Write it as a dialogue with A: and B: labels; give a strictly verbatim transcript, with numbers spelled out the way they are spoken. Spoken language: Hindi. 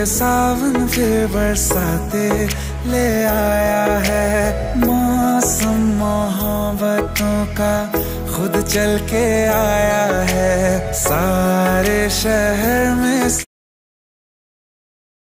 A: सावन फिर बरसाते ले आया है। मौसम मोहब्बतों का खुद चल के आया है। सारे शहर में